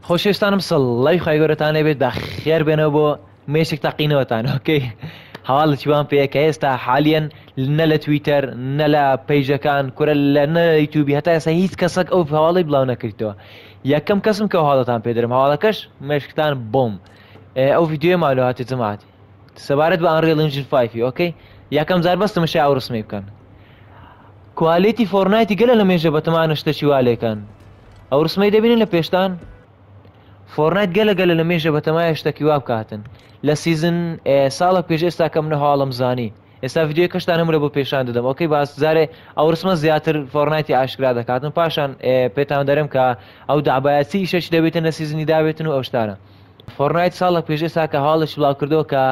خۆشەویستانم سڵی خی گەورەتان لێبێت بەخێر بێنەوە بۆ مێشێک تاقینەوەتان ئۆکەی هەواڵی وان پێەکە ئێستا حالیان نە لە تویتەر نە لە پەیژەکان کورە لە نە یوتیوبی هەتا ئێستا هیچ کەسێک ئەو هەواڵی بڵاو نەکردەوە یەکەم کەسم کە هەواڵەتان پێدرم هەواڵەکەش مێشکتان بۆم ئەو ڤیددیۆی مالوهاتی جەماعەتی سەبارەت بە ئەنریل ئینجین 5 ئۆکەی یەکەم جار بەستمەشی ئەو ڕسمی بکەن کوالیتی فۆرنایتی گەلە لە مێژە بەتەمانە شتەی والێکان ئەو ڕسمەی دەبینن لە پێشتان فۆرنایت گەلە لە مێژە بەتەمایە شتێکی وا بکاتن لە سیزن ساڵە پێش ئێستا کەم نە هەواڵم زانی ئێستا ڤیددیۆی کەشتان هەمرە بۆ پێشان دەدەم ئۆکەی باس جارێ ئەو ڕسمە زیاتر فۆرنایتی ئاشکرا دەکاتن پاشان پێتان دەرم کە ئەو دابایەتی ئیشەش دەبێتن لە سیزنی دابێتن و ئەو شتانە فۆرنایت ساڵە پێش ئێستا کە هەواڵش بڵاو کردەوە کە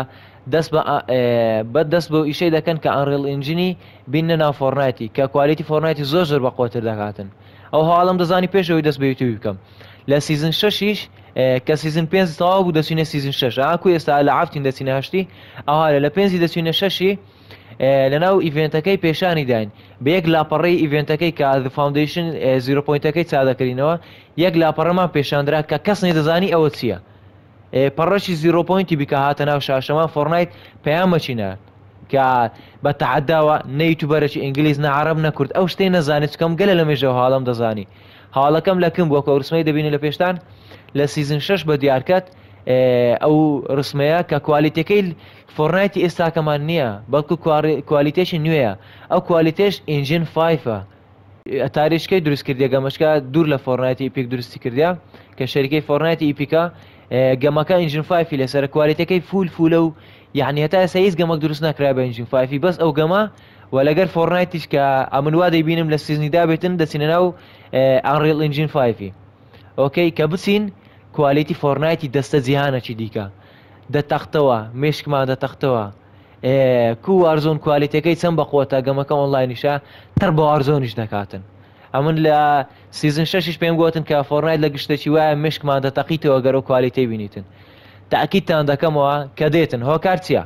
دەست بە ئیشەی دەکەن کە ئەنریل ئینجینی بینە ناو فۆرنایتی کە کوالیتی فۆرنایتی زۆر بەقۆتر دەکاتن ئەو هەواڵم دەزانی پێشەوەی دەست بە یوتیوب بکەم لە سیزن 6 کە سیزن 5 تەواو بوو دەچینە سیزن 6 ئاکو ئێستا لە عافتین دەچینە هەشتی ئەوها لە 5 دەچینە 6 لەناو ئیڤێنتەکەی پێشانی داین بە یەک لاپەڕی ئیڤێنتەکەی کە The Foundation 0 پوینتەکەی چادەکەینەوە یەک لاپەڕەمان پێشاندرا کە کەس نەدەزانی ئەوە چییە پەڕەشی 0 پوینتی بیکە هاتە ناو شاشەمان فۆرنایت پەیامەچینە کە بە تەعەداوە نە یوتیوبەرێکی ئینگلیز نە عەرەب نە کورد ئەو شتەی نەزانێت چکەم گەلە لە مێژەوە هاڵم دەزانی هاڵەکەم لەکەم بووە کە ڕسمەی دەبینی لە پێشتان لە سیزن 6 بە دیارکەت ئەو ڕسمەیە کە کوالیتەکەی فۆرنایتی ئێستاکەمان نییە بەڵکو کوالیتێشی نوێیە ئەو کوالیتێش ئینجین 5ە تاریشکەی دروست کردی گەمەشکە دوور لە فۆرنایتی ئیپیک دروستی کردیا کە شەریکەی فۆرنایتی ئیپیکە گەمەکە ئینجین 5 لەسەر کوالیتەکەی فولە و یعنی هەتا ئێستا هیچ گەمەک دروست نەکرا بە ئینجین 5 بەس ئەو گەمە و لەگەر فۆرنایتیش کە ئەمنوا دەیبینم لە سیزنیدا بێتن دەچینە ناو ئەنریل ئینجین 5 ئۆکەی کە بچین کوالیتی فۆرنایتی دەستە جیهانەکی دیکە دەتەختەوە مێشکمان دەتەختەوە کو وارزۆن کوالیتەکەی چەند بەقۆتە گەمەکە ئۆنلاینیشە تەر بە وارزۆنیش دەکاتن ئەمن لە سیزن 6 پێم گوتن کە فۆرنایت لە گشتێکی وایە مشکمان دەتەقیتەوە گەرە کوالیتەی بینیتن تاکیدتان دەکەمەوە کە دێتن هۆکار چییە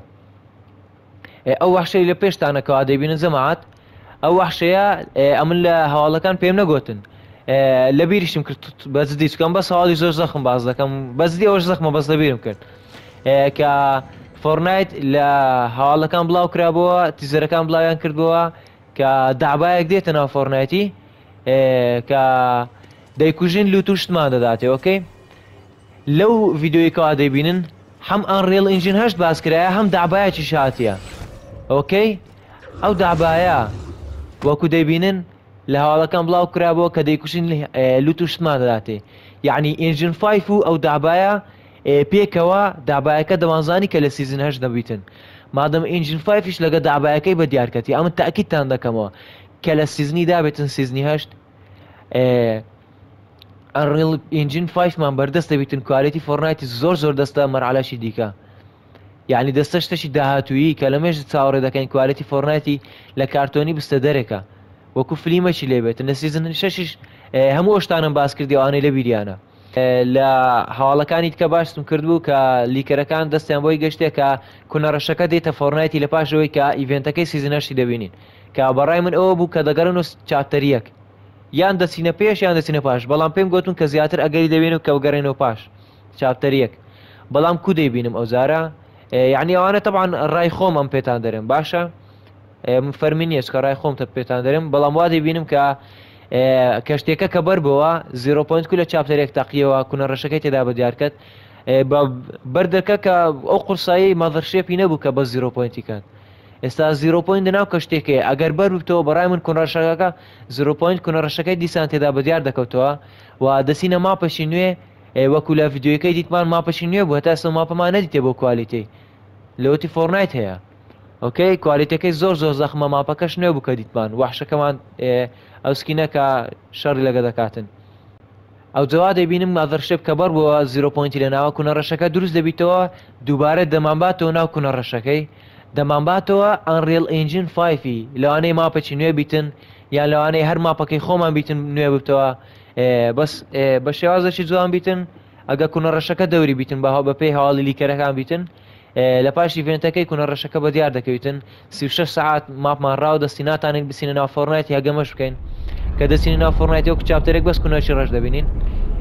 ئەو وەحشەی لە پێشتانەکەوا دەبینن جەماعەت ئەو وەحشەیە ئەمن لە هەواڵەکان پێم نەگوتن لە بیریشم کرد بەزدی چکەم بەس هەواڵی زۆر زەخم باز دەکەم بەزدی ئەوش زەخمە بەس لەبیرم کرد کە فۆرنایت لە هەواڵەکان بڵاو کرابەوە تیزەرەکان بڵاویان کردبەوە کە دابایەک دێتە ناو فۆرنایتی کە دەیکوژین لوت و شتمان دەداتێ ئۆکەی لەو ڤیددیۆیکەوا دەیبینن هەم ئەنریل ئینجین 8 باز کرایە هەم دابایەکی شاتیە ئۆکەی ئەو دابایە وەکو دەیبینن لە هەواڵەکان بڵاو کرابەوە کە دەیکوشین لوت و شتمان دەداتێ یعنی ئینجین 5 و ئەو دابایە پێکەوە دابایەکە دەوانزانی کە لە سیزن 8 دەبیتن مادەم ئینجین 5ش لەگە دابایەکەی بە دیارکەتی ئەمە تاکیدتان دەکەمەوە کە لە سیزنی دابێتن سیزنی 8 ئەنریل ئینجین 5مان بەردەست دەبیتن کوالیتی فۆرنایتی زۆر دەستە مەرحەلەشی دیکە یعنی دەستە شتێکی داهاتوویی کە لە مێژ چاوەڕێ دەکەین کوالیتی فۆرنایتی لە کارتۆنی بستە دەرێکە وەکو فلیمەکی لێبێت لە سیزن 6 هەموو ئەشتانم باس کردی ئەوانەی لە بیریانە لە هەواڵەکانی کە باشتم کردبوو کە لیکەرەکان دەستیان بۆی گەشتێک کە کونەڕەشەکە دێتە فۆرنایتی لە پاشەوەی کە ئیڤێنتەکەی سیزنەشی دەبینین کە بەڕای من ئەوە بوو کە دەگەڕن و چاپتەریەک یان دەچینە پێش یان دەچینە پاش بەڵام پێم گوتون کە زیاتر ئەگەری دەبین و کە بگەڕێنەوە پاش چاپتەریەک بەڵام کو دەیبینم ئەو زارە یعنی ئەوانە طبعا ڕای خۆم ئەم پێتان دەرم باشە فەرمی نییە کە ڕای خۆم پێتان دەرم بەڵام وا دەیبینم کە کەشتێکە کە بەربەوە 0 پوینت لە چاپتەرێک تاقیەوە کونەڕەشەکەی تێدا بە دیارکەت بەردەکە کە ئەو قورسایی مەدەرشێپی نەبوو کە بە 0 پوینتی کات ئێستا 0 پوینت ناو کەشتێکێ ئەگەر بەربتەوە بەڕای من کونەڕەشەکە 0 پوینت کونەڕەشەکەی دیسان تێدا بە دیار دەکەوتەوە و دەسینە ماپەشی نوێ وەکو لە ڤیددیۆیەکەی دیتمان ماپەشی نوێ بوو هەتا ئێستا ماپەمان نەدیتێ بۆ کوالیتی لەوەتی فۆرنایت هەیە ئۆکەی کوالیتەکەی زۆر زەخمە ماپەکەش نوێ بوو کە دیتمان وەحشەکەمان ئەو سکینەکە شەڕی لەگە دەکاتن ئەو جەوا دەبینم مادەرشێپ کە بەر بووە 0 پوینتی لە ناوە کونەڕەشەکە دروست دەبیتەوە دووبارە دەمانباتەوە ناو کونەڕەشەکەی دەمانباتەوە ئەنریل ئینجین 5 لەوانەی ماپەکی نوێ بیتن یان لەوانەی هەر ماپەکەی خۆمان بیتن نوێ بتەوە بەس بە شێوازێکی جوان بیتن ئەگە کونەڕەشەکە دەوری بیتن بە پێی هەواڵی لیکەرەکان بیتن لە پاش ئیڤێنتەکەی کونەڕەشەکە بە دیار دەکەویتن 36 ساعت ماپمان ڕاو دەستی ناتانێت بچینە ناو فۆرنایتی هەگەمەش بکەین کە دەچینە ناو فۆرنایتی وەکو چاپتەرێک بەس کونەشی ڕەش دەبینین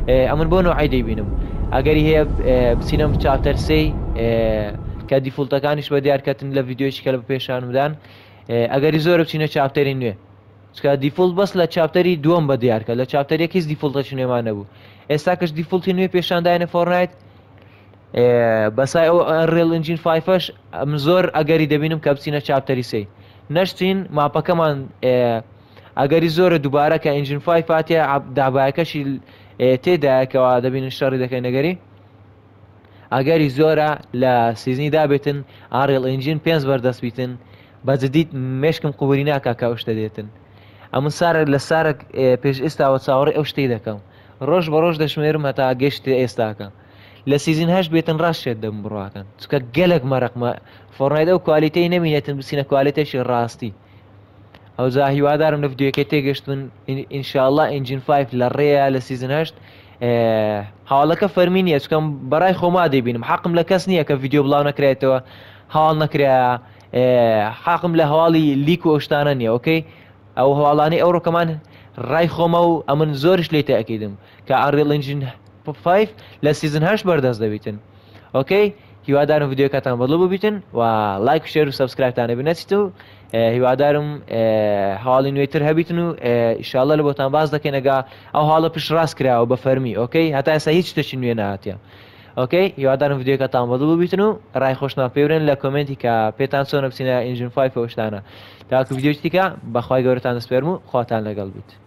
ئەمن بۆ نوعی دەیبینم ئەگەری هەیە بچینەم چاپتەر سێی کە دیفولتەکانیش بە دیارکەتن لە ڤیددیۆیی کە لە پێشانمدان ئەگەری زۆر بچینە چاپتەری نوێ چکە دیفولت بەس لە چاپتەری دووەم بە دیارکە لە چاپتەرێکیش دیفولتە نوێمان نەبوو ئێستا کەش دیفولتی نوێ پێشانداینە فۆرنایت بەسای ئەو ئەنڕێڵ ئنجین 5ش ئەم زۆر ئەگەری دەبینم کە بچینە چاپتەری سێی نەشتین ماپەکەمان ئەگەری زۆرە دووبارە کە ئنجین 5 فاتێ دابایەکەشی تێدایەکەوە دەبینن شەڕی دەکەی نەگەری ئەگەری زۆرە لە سیزنی دابێتن ئاڕێڵ ئنجین 5 بەردەست بیتن بەجددیت مێشکم قوبوری ناکە کە ئەو شتە دێتن ئەمن سارە لە سارە پێش ئێستاوە چاوەڕێ ئەو شتەی دەکەم ڕۆژ بە ڕۆژ دەشمێرم هەتا گەشت ئێستاکە لە سیزن هەش بێتن ڕاستێت دەم بڕواکەن چکە گەلێک مەرەقمە فۆرنایت ئەو کوالیتەی نەمینێتن بچینە کوالیتەشی ڕاستی ئەو جا هیوادارم لە ڤیدیۆکەی تێگەشتن ئینشاءالله ئنجین 5 لە ڕێیە لە سیزن هەشت هاوڵەکە فەرمی نییە چکەم بەڕای خۆما دەبینم حەقم لە کەس نییە کە ڤیدیۆ بڵاو نەکرێتەوە هاڵ نەکرا حەقم لە هەواڵی لیک و ئەوشتانە نییە ئۆکەی ئەو هەواڵانی ئەو ڕۆکەمان ڕای خۆمە و ئەمن زۆرش لێ تاکیدم کە ئەنڕێڵ ئنجین 5 لە سیزن هەش بەردەست دەبیتن ئۆکەی هیوادارم ڤیدیۆکەتان بەدڵ ببیتن و لایک و شێر و سەبسکرایبتانە بنەچیت و هیوادارم هەواڵی نوێتر هەبیتن و ئیشاڵڵە لە بۆتان باز دەکەینەگا ئەو هاڵە پشت ڕاست کراوە بە فەرمی ئۆکەی هەتا ئێستا هیچ شتێکی نوێ نهاتیە ئۆکەی هیوادارم ڤیدیۆکەتان بەدڵ ببیتن و ڕای خۆشتان پێورن لە کۆمنتی کە پێتان چۆنە بچینە ئنجین 5 ئەوشتانە تاکو ڤیدیۆی دیکە بەخوای گەورەتان دەسپێرم و خواتان لەگەڵ بیت